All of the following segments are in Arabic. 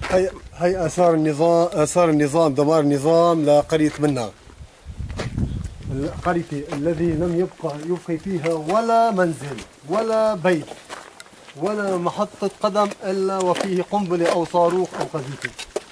هي آثار النظام، دمار النظام لقرية منا، القرية الذي لم يبقي فيها ولا منزل ولا بيت ولا محطة قدم إلا وفيه قنبلة أو صاروخ أو قذيفة.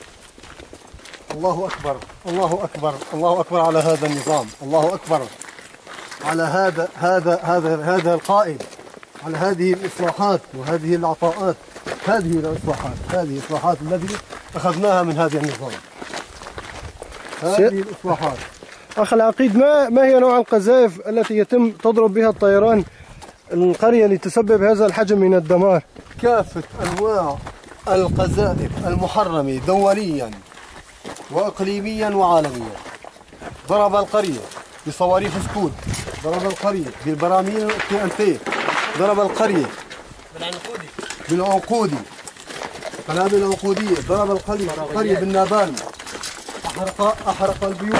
الله أكبر، الله أكبر، الله أكبر على هذا النظام، الله أكبر على هذا القائد، على هذه الإصلاحات وهذه العطاءات. هذه الإصلاحات التي أخذناها من هذا النظام. هذه الإصلاحات. أخ العقيد، ما هي نوع القذائف التي يتم تضرب بها الطيران القرية لتسبب هذا الحجم من الدمار؟ كافة أنواع القذائف المحرمة دوليا وإقليميا وعالميا. ضرب القرية بصواريخ سكود، ضرب القرية بالبراميل TNT، ضرب القرية بالعنقودي، قنابل العنقودية، ضرب القرية بالنابال، أحرق البيوت،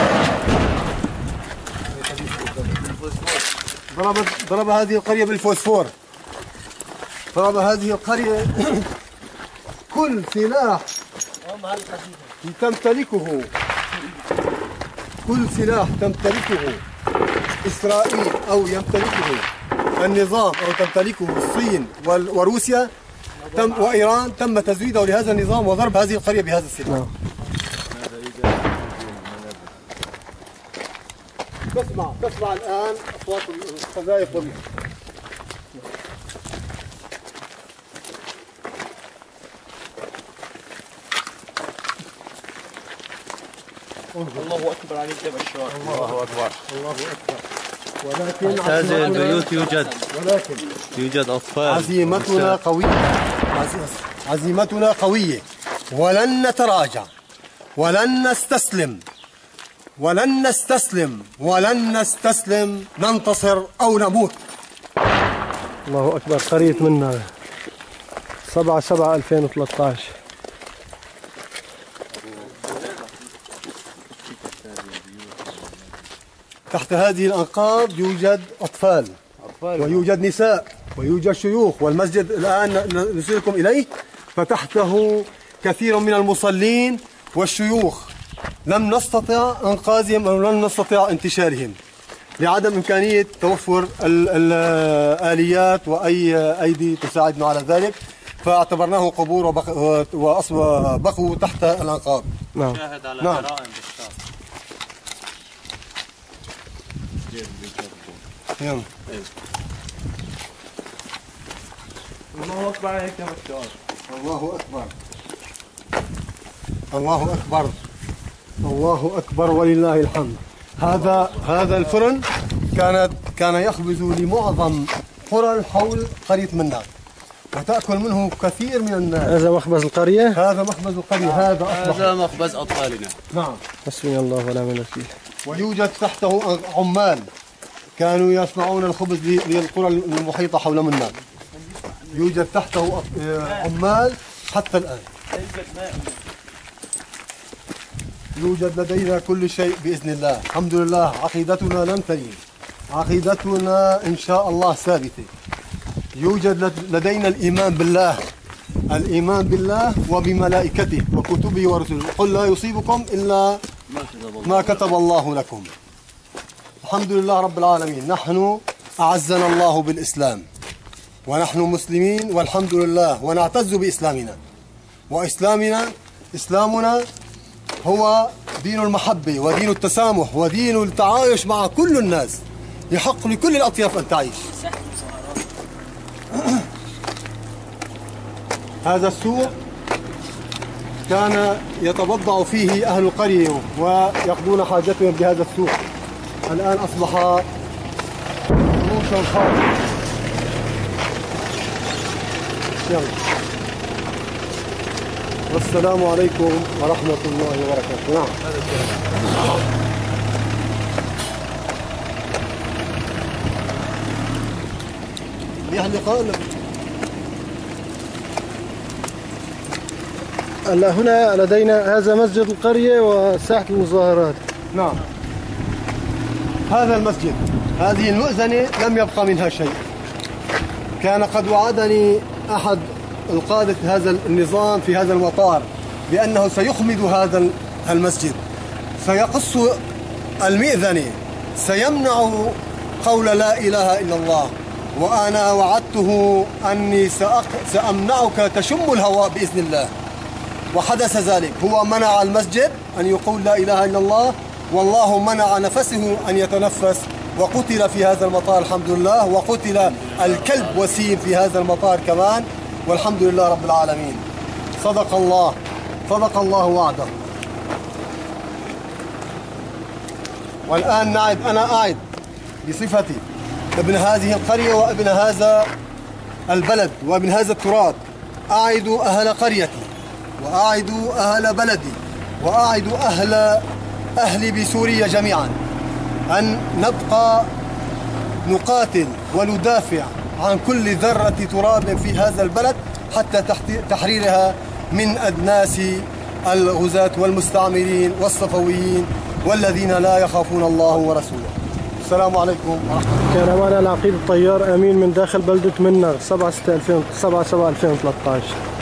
ضرب هذه القرية بالفوسفور، ضرب هذه القرية كل سلاح تمتلكه، كل سلاح تمتلكه إسرائيل أو يمتلكه النظام أو تمتلكه الصين وروسيا وإيران، تم تزويده لهذا النظام وضرب هذه القرية بهذا السلاح. تسمع الآن أصوات القذائف الله أكبر عليك يا بشار. الله أكبر، الله أكبر. ولكن هذه البيوت يوجد أطفال. عزيمتنا قوية ولن نتراجع ولن نستسلم ولن نستسلم ولن نستسلم، ننتصر أو نموت. الله أكبر. قرية منا 7/7/2013. تحت هذه الأنقاض يوجد أطفال ويوجد نساء ويوجد شيوخ، والمسجد الآن نرسلكم إليه فتحته كثير من المصلين والشيوخ. لم نستطع إنقاذهم أو لم نستطع انتشارهم لعدم إمكانية توفر الآليات وأي أيدي تساعدنا على ذلك، فاعتبرناه قبور وبقوا تحت الأنقاض. نعم. شاهد على نعم. جرائم بالشام. يلا. الله أكبر عليك يا بشار. الله أكبر، الله أكبر، الله أكبر ولله الحمد. هذا الفرن كان يخبز لمعظم قرى حول قرية منا وتأكل منه كثير من الناس. هذا مخبز القرية؟ هذا مخبز القرية، هذا مخبز أطفالنا. نعم. حسبي الله ونعم الوكيل. ويوجد تحته عمال كانوا يصنعون الخبز للقرى المحيطة حول منا. يوجد تحته عمال حتى الآن. يوجد لدينا كل شيء بإذن الله، الحمد لله. عقيدتنا لن تزول، عقيدتنا إن شاء الله ثابتة. يوجد لدينا الإيمان بالله، الإيمان بالله وبملائكته وكتبه ورسله. قل لا يصيبكم إلا ما كتب الله لكم. الحمد لله رب العالمين. نحن أعزنا الله بالإسلام ونحن مسلمين والحمد لله، ونعتز بإسلامنا. إسلامنا هو دين المحبة ودين التسامح ودين التعايش مع كل الناس، يحق لكل الأطياف أن تعيش. هذا السوق كان يتبضع فيه أهل القرية ويقضون حاجتهم بهذا السوق، الآن أصبح روشا خاطئ. والسلام عليكم ورحمة الله وبركاته. نعم. هنا لدينا هذا مسجد القرية وساحة المظاهرات. نعم. هذا المسجد، هذه المؤذنة لم يبقى منها شيء. كان قد وعدني أحد القادة هذا النظام في هذا المطار بأنه سيخمد هذا المسجد، سيقص المئذنة، سيمنع قول لا إله إلا الله. وأنا وعدته أني سأمنعك تشم الهواء بإذن الله، وحدث ذلك. هو منع المسجد أن يقول لا إله إلا الله، والله منع نفسه أن يتنفس، وقتل في هذا المطار الحمد لله، وقتل الكلب وسيم في هذا المطار كمان، والحمد لله رب العالمين. صدق الله، صدق الله وعده. والآن أنا أعد بصفتي ابن هذه القرية وابن هذا البلد وابن هذا التراث، أعد أهل قريتي وأعد أهل بلدي وأعد أهلي بسوريا جميعا أن نبقى نقاتل وندافع عن كل ذرة تراب في هذا البلد حتى تحريرها من أدناس الغزاة والمستعمرين والصفويين والذين لا يخافون الله ورسوله. السلام عليكم ورحمة الله. كان معنا العقيد الطيار أمين من داخل بلدة منغ 7/6/2013.